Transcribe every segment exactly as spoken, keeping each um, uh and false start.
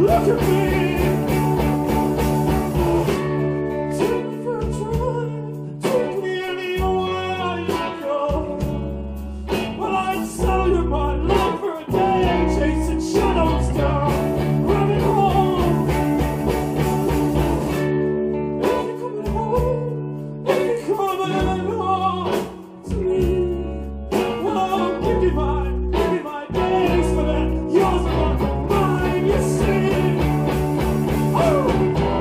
Look at me. Take me for a drive. Take me anywhere you go. Well, I'd sell you my love for a day, chasing shadows down, running home. If you're coming home, if you're coming home to me, well, I'll give you my, give you my days for that. Yours are mine, you see. Oh!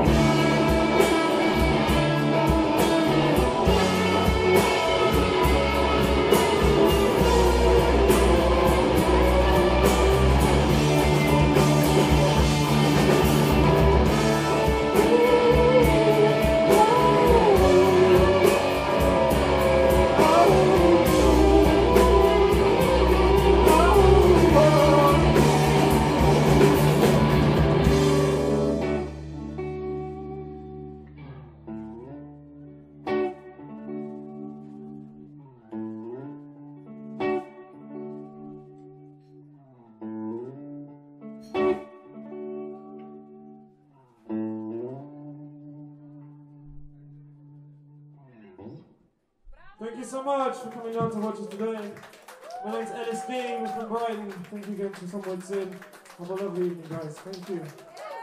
Thank you so much for coming down to watch us today. My name's Ellis from Brighton. Thank you again for some words in. Have a lovely evening, guys. Thank you.